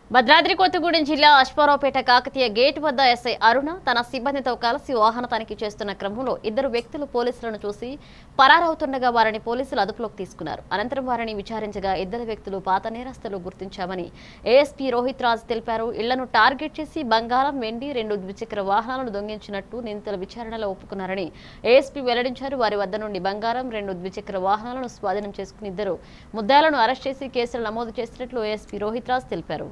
భద్రాద్రి కొత్తగూడెం జిల్లా అశ్వారావుపేట కాకతీయ గేట్ వద్ద ఎస్ఐ అరుణ తన సిబ్బందితో కలిసి వాహన తనిఖీ చేస్తున్న క్రమంలో ఇద్దరు వ్యక్తులు పోలీసులను చూసి పరారవుతుండగా వారిని పోలీసులు అదుపులోకి తీసుకున్నారు. అనంతరం వారిని విచారించగా ఇద్దరు వ్యక్తులు పాత నేరస్తులు గుర్తించామని ఏఎస్పీ రోహిత్ రాజ్ తెలిపారు. ఇళ్లను టార్గెట్ చేసి బంగారం, వెండి, 2 ద్విచక్ర వాహనాలను దొంగిలించినట్టు నిందితుల విచారణలో ఒప్పుకున్నారని ఏఎస్పీ వెల్లడించారు. వారి వద్ద నుండి బంగారం, 2 ద్విచక్ర వాహనాలను స్వాధీనం చేసుకుని ఇద్దరు ముద్దాయిలను అరెస్ట్ చేసి కేసులు నమోదు చేసినట్లు ఏఎస్పీ రోహిత్ రాజ్ తెలిపారు.